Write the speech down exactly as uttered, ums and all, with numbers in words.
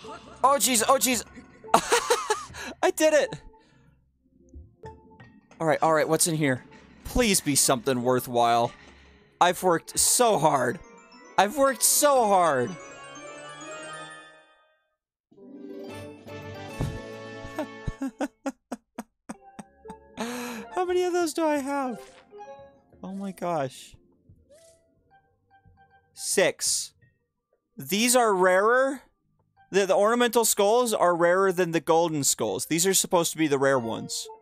Oh, jeez. Oh, jeez. I did it. All right, all right. What's in here? Please be something worthwhile. I've worked so hard. I've worked so hard. How many of those do I have? Oh my gosh. Six. These are rarer. The, the ornamental skulls are rarer than the golden skulls. These are supposed to be the rare ones.